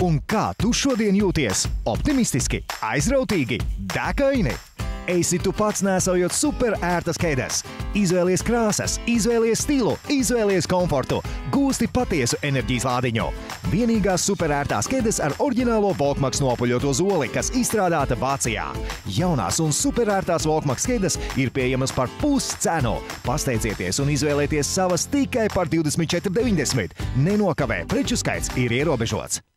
Un kā tu šodien jūties? Optimistiski, aizrautīgi, dēkaini? Esi tu pats nēsājot super ērtas ķēdes. Izvēlies krāsas, izvēlies stilu, izvēlies komfortu, gūsti patiesu enerģijas lādiņu. Vienīgās super ērtās ķēdes ar oriģinālo Volkmaks nopuļoto zoli, kas izstrādāta Vācijā. Jaunās un super ērtās Volkmaks ķēdes ir pieejamas par puscenu. Pasteidzieties un izvēlieties savas tikai par 24,90. Nenokavē, preču skaits ir ierobežots.